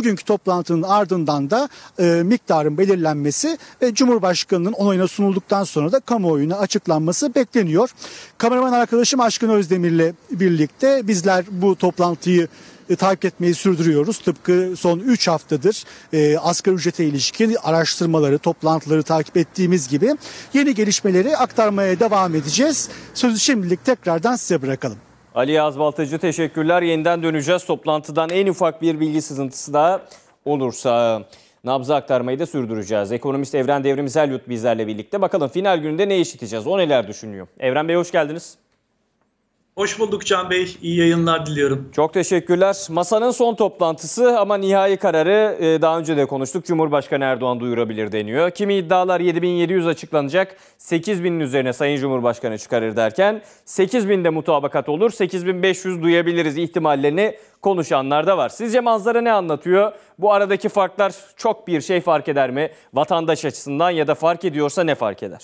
bugünkü toplantının ardından da miktarın belirlenmesi ve Cumhurbaşkanı'nın onayına sunulduktan sonra da kamuoyuna açıklanması bekleniyor. Kameraman arkadaşım Aşkın Özdemir'le birlikte bizler bu toplantıyı takip etmeyi sürdürüyoruz. Tıpkı son 3 haftadır asgari ücrete ilişkin araştırmaları, toplantıları takip ettiğimiz gibi yeni gelişmeleri aktarmaya devam edeceğiz. Sözü şimdilik tekrardan size bırakalım. Ali Yağız Baltacı teşekkürler. Yeniden döneceğiz. Toplantıdan en ufak bir bilgi sızıntısı daha olursa nabzı aktarmayı da sürdüreceğiz. Ekonomist Evren Devrim Zelyut bizlerle birlikte. Bakalım final gününde ne işiteceğiz? O neler düşünüyor? Evren Bey hoş geldiniz. Hoş bulduk Can Bey. İyi yayınlar diliyorum. Çok teşekkürler. Masanın son toplantısı ama nihai kararı daha önce de konuştuk. Cumhurbaşkanı Erdoğan duyurabilir deniyor. Kimi iddialar 7.700 açıklanacak, 8.000'in üzerine Sayın Cumhurbaşkanı çıkarır derken 8.000'de mutabakat olur, 8.500 duyabiliriz ihtimallerini konuşanlar da var. Sizce manzara ne anlatıyor? Bu aradaki farklar çok bir şey fark eder mi? Vatandaş açısından ya da fark ediyorsa ne fark eder?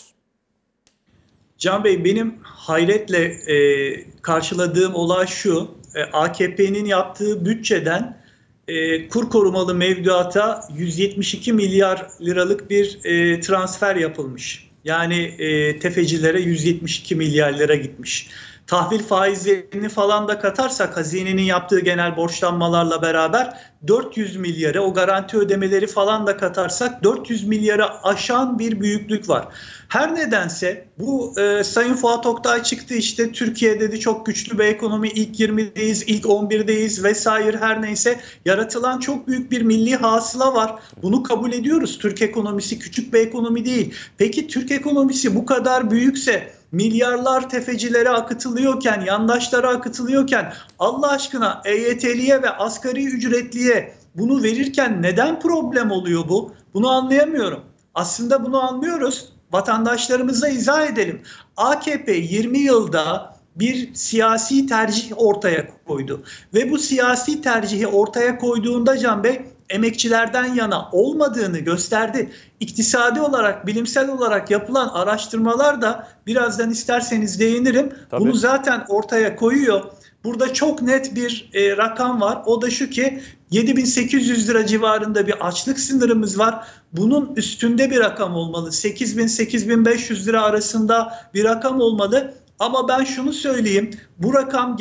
Can Bey, benim hayretle karşıladığım olay şu: AKP'nin yaptığı bütçeden kur korumalı mevduata 172 milyar liralık bir transfer yapılmış. Yani tefecilere 172 milyar lira gitmiş. Tahvil faizlerini falan da katarsak hazinenin yaptığı genel borçlanmalarla beraber 400 milyara, o garanti ödemeleri falan da katarsak 400 milyara aşan bir büyüklük var. Her nedense bu Sayın Fuat Oktay çıktı, işte Türkiye dedi çok güçlü bir ekonomi, ilk 20'deyiz, ilk 11'deyiz vesaire, her neyse yaratılan çok büyük bir milli hasıla var. Bunu kabul ediyoruz. Türk ekonomisi küçük bir ekonomi değil. Peki Türk ekonomisi bu kadar büyükse, milyarlar tefecilere akıtılıyorken, yandaşlara akıtılıyorken Allah aşkına EYT'liye ve asgari ücretliye bunu verirken neden problem oluyor bu? Bunu anlayamıyorum. Aslında bunu anlıyoruz. Vatandaşlarımıza izah edelim. AKP 20 yılda bir siyasi tercih ortaya koydu. Ve bu siyasi tercihi ortaya koyduğunda Can Bey, emekçilerden yana olmadığını gösterdi. İktisadi olarak, bilimsel olarak yapılan araştırmalar da birazdan isterseniz değinirim. Tabii. Bunu zaten ortaya koyuyor. Burada çok net bir rakam var. O da şu ki 7.800 lira civarında bir açlık sınırımız var. Bunun üstünde bir rakam olmalı. 8.000-8.500 lira arasında bir rakam olmalı. Ama ben şunu söyleyeyim. Bu rakam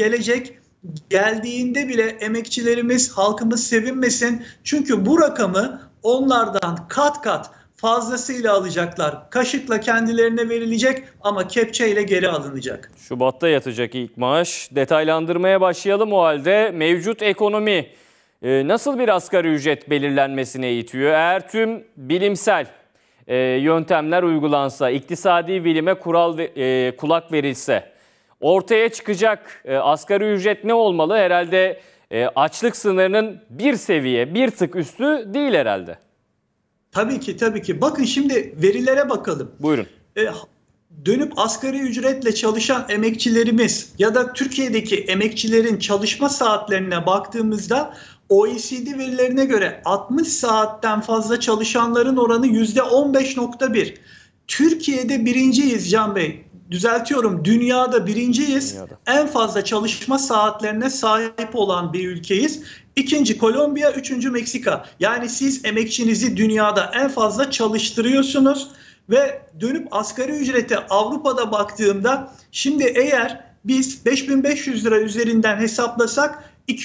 geldiğinde bile emekçilerimiz, halkımız sevinmesin. Çünkü bu rakamı onlardan kat kat fazlasıyla alacaklar. Kaşıkla kendilerine verilecek ama kepçeyle geri alınacak. Şubat'ta yatacak ilk maaş. Detaylandırmaya başlayalım o halde. Mevcut ekonomi nasıl bir asgari ücret belirlenmesine itiyor? Eğer tüm bilimsel yöntemler uygulansa, iktisadi bilime kulak verilse, ortaya çıkacak asgari ücret ne olmalı? Herhalde açlık sınırının bir seviye, bir tık üstü değil herhalde. Tabii ki, tabii ki. Bakın şimdi verilere bakalım. Buyurun. Dönüp asgari ücretle çalışan emekçilerimiz ya da Türkiye'deki emekçilerin çalışma saatlerine baktığımızda OECD verilerine göre 60 saatten fazla çalışanların oranı %15.1. Türkiye'de birinciyiz Can Bey. Düzeltiyorum, dünyada birinciyiz. En fazla çalışma saatlerine sahip olan bir ülkeyiz. İkinci Kolombiya, üçüncü Meksika. Yani siz emekçinizi dünyada en fazla çalıştırıyorsunuz. Ve dönüp asgari ücrete Avrupa'da baktığımda, şimdi eğer biz 5.500 lira üzerinden hesaplasak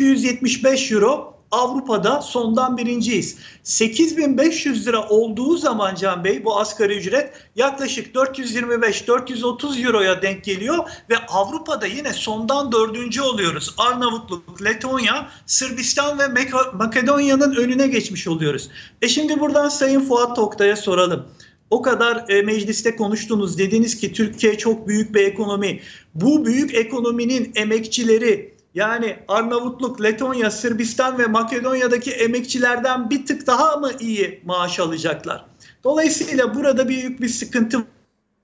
275 euro, Avrupa'da sondan birinciyiz. 8.500 lira olduğu zaman Can Bey bu asgari ücret yaklaşık 425-430 euroya denk geliyor ve Avrupa'da yine sondan dördüncü oluyoruz. Arnavutluk, Letonya, Sırbistan ve Makedonya'nın önüne geçmiş oluyoruz. Şimdi buradan Sayın Fuat Oktay'a soralım. O kadar mecliste konuştunuz, dediniz ki Türkiye çok büyük bir ekonomi. Bu büyük ekonominin emekçileri, yani Arnavutluk, Letonya, Sırbistan ve Makedonya'daki emekçilerden bir tık daha mı iyi maaş alacaklar? Dolayısıyla burada büyük bir sıkıntı var.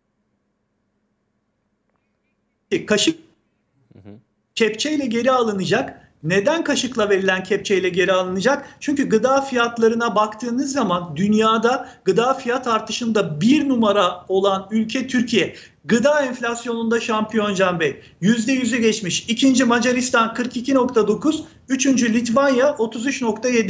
Kaşık kepçeyle geri alınacak. Neden kaşıkla verilen kepçeyle geri alınacak? Çünkü gıda fiyatlarına baktığınız zaman dünyada gıda fiyat artışında bir numara olan ülke Türkiye. Gıda enflasyonunda şampiyon Can Bey. %100'ü geçmiş. İkinci Macaristan 42.9, üçüncü Litvanya 33.7.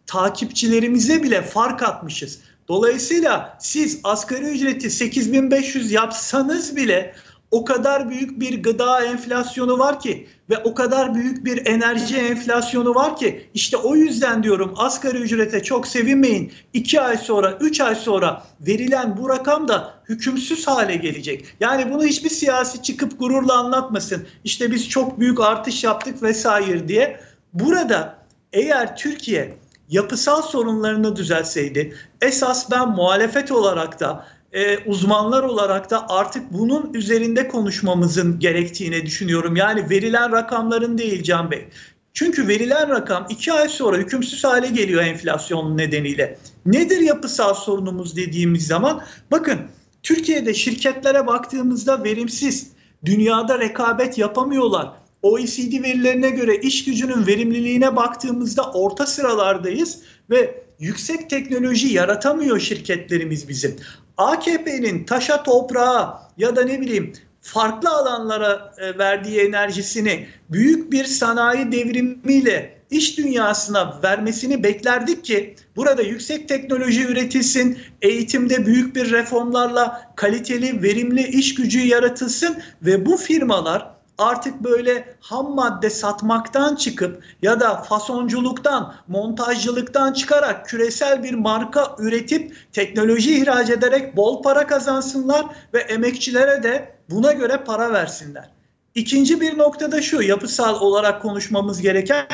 takipçilerimize bile fark atmışız. Dolayısıyla siz asgari ücreti 8.500 yapsanız bile o kadar büyük bir gıda enflasyonu var ki ve o kadar büyük bir enerji enflasyonu var ki işte o yüzden diyorum asgari ücrete çok sevinmeyin. 2 ay sonra 3 ay sonra verilen bu rakam da hükümsüz hale gelecek. Yani bunu hiçbir siyasi çıkıp gururla anlatmasın. İşte biz çok büyük artış yaptık vesaire diye. Burada eğer Türkiye yapısal sorunlarını düzelseydi, esas ben muhalefet olarak da uzmanlar olarak da artık bunun üzerinde konuşmamızın gerektiğini düşünüyorum. Yani verilen rakamların değil Can Bey. Çünkü verilen rakam 2 ay sonra hükümsüz hale geliyor enflasyon nedeniyle. Nedir yapısal sorunumuz dediğimiz zaman? Bakın Türkiye'de şirketlere baktığımızda verimsiz, dünyada rekabet yapamıyorlar. OECD verilerine göre iş gücünün verimliliğine baktığımızda orta sıralardayız ve yüksek teknoloji yaratamıyor şirketlerimiz bizim. AKP'nin taşa toprağa ya da ne bileyim farklı alanlara verdiği enerjisini büyük bir sanayi devrimiyle iş dünyasına vermesini beklerdik ki burada yüksek teknoloji üretilsin, eğitimde büyük bir reformlarla kaliteli, verimli iş gücü yaratılsın ve bu firmalar artık böyle ham madde satmaktan çıkıp ya da fasonculuktan, montajcılıktan çıkarak küresel bir marka üretip teknoloji ihraç ederek bol para kazansınlar ve emekçilere de buna göre para versinler. İkinci bir noktada şu, yapısal olarak konuşmamız gereken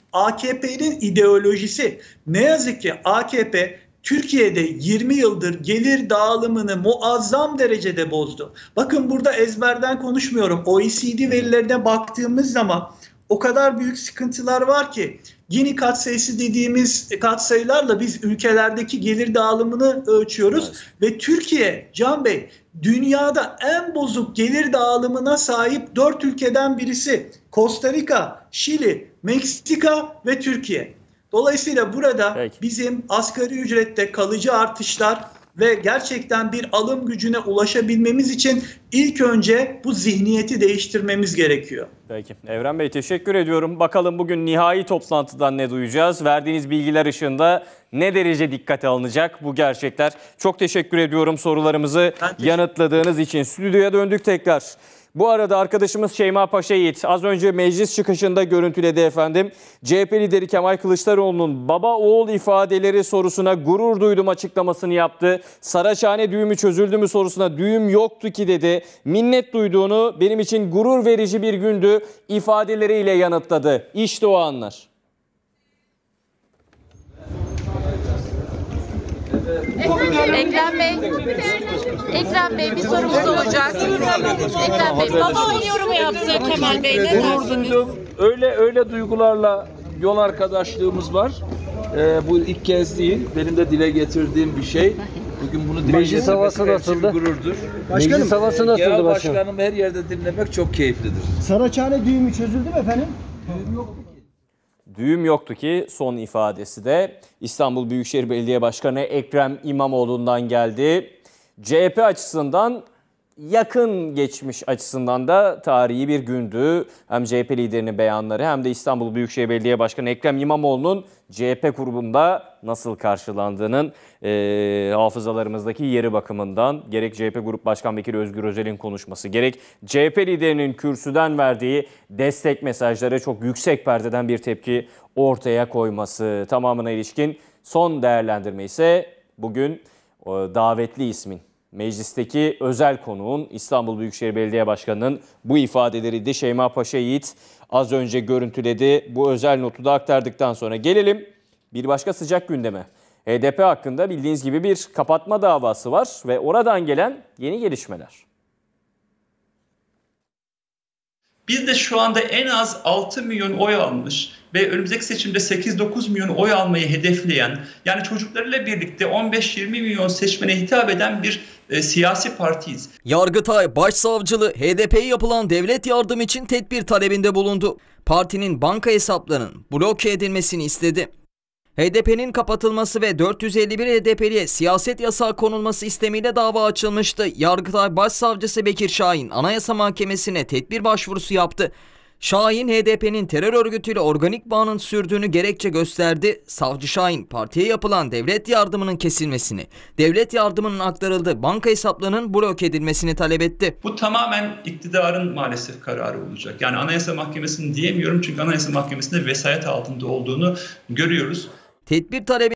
AKP'nin ideolojisi. Ne yazık ki AKP Türkiye'de 20 yıldır gelir dağılımını muazzam derecede bozdu. Bakın burada ezberden konuşmuyorum. OECD verilerine baktığımız zaman o kadar büyük sıkıntılar var ki Gini katsayısı dediğimiz katsayılarla biz ülkelerdeki gelir dağılımını ölçüyoruz. Evet. Ve Türkiye, Can Bey, dünyada en bozuk gelir dağılımına sahip 4 ülkeden birisi. Costa Rica, Şili, Meksika ve Türkiye. Dolayısıyla burada bizim asgari ücrette kalıcı artışlar ve gerçekten bir alım gücüne ulaşabilmemiz için ilk önce bu zihniyeti değiştirmemiz gerekiyor. Peki. Evren Bey teşekkür ediyorum. Bakalım bugün nihai toplantıdan ne duyacağız? Verdiğiniz bilgiler ışığında ne derece dikkate alınacak bu gerçekler? Çok teşekkür ediyorum sorularımızı yanıtladığınız için. Stüdyoya döndük tekrar. Bu arada arkadaşımız Şeyma Paşa Yiğit az önce meclis çıkışında görüntüledi efendim. CHP lideri Kemal Kılıçdaroğlu'nun baba oğul ifadeleri sorusuna gurur duydum açıklamasını yaptı. Saraçhane düğümü çözüldü mü sorusuna düğüm yoktu ki dedi. Minnet duyduğunu, benim için gurur verici bir gündü ifadeleriyle yanıtladı. İşte o anlar. Ekrem Bey bir sorumuz olacak. Ekrem Bey, baba yorumu yaptı Kemal Bey. Ne dersiniz? Öyle duygularla yol arkadaşlığımız var. Bu ilk kez değil. Benim de dile getirdiğim bir şey. Bugün bunu meclis havası nasıldı? Gururdur. Meclis havası nasıldı Genel başkanım? başkanım her yerde dinlemek çok keyiflidir. Saraçhane düğümü çözüldü mü efendim? Düğüm yoktu ki. Düğüm yoktu ki son ifadesi de İstanbul Büyükşehir Belediye Başkanı Ekrem İmamoğlu'ndan geldi. CHP açısından yakın geçmiş açısından da tarihi bir gündü. Hem CHP liderinin beyanları hem de İstanbul Büyükşehir Belediye Başkanı Ekrem İmamoğlu'nun CHP grubunda nasıl karşılandığının hafızalarımızdaki yeri bakımından gerek CHP Grup Başkan Vekili Özgür Özel'in konuşması, gerek CHP liderinin kürsüden verdiği destek mesajları çok yüksek perdeden bir tepki ortaya koyması, tamamına ilişkin son değerlendirme ise bugün davetli ismin, meclisteki özel konuğun İstanbul Büyükşehir Belediye Başkanı'nın bu ifadeleriydi. Şeyma Paşa Yiğit az önce görüntüledi. Bu özel notu da aktardıktan sonra gelelim bir başka sıcak gündeme. HDP hakkında bildiğiniz gibi bir kapatma davası var ve oradan gelen yeni gelişmeler. Biz de şu anda en az 6 milyon oy almış ve önümüzdeki seçimde 8-9 milyon oy almayı hedefleyen, yani çocuklarıyla birlikte 15-20 milyon seçmene hitap eden bir siyasi partiyiz. Yargıtay Başsavcılığı HDP'ye yapılan devlet yardım için tedbir talebinde bulundu. Partinin banka hesaplarının bloke edilmesini istedi. HDP'nin kapatılması ve 451 HDP'liye siyaset yasağı konulması istemiyle dava açılmıştı. Yargıtay Başsavcısı Bekir Şahin Anayasa Mahkemesi'ne tedbir başvurusu yaptı. Şahin, HDP'nin terör örgütüyle organik bağının sürdüğünü gerekçe gösterdi. Savcı Şahin, partiye yapılan devlet yardımının kesilmesini, devlet yardımının aktarıldığı banka hesaplarının bloke edilmesini talep etti. Bu tamamen iktidarın maalesef kararı olacak. Yani Anayasa Mahkemesi'nin diyemiyorum çünkü Anayasa Mahkemesi'nde vesayet altında olduğunu görüyoruz. Tedbir talebi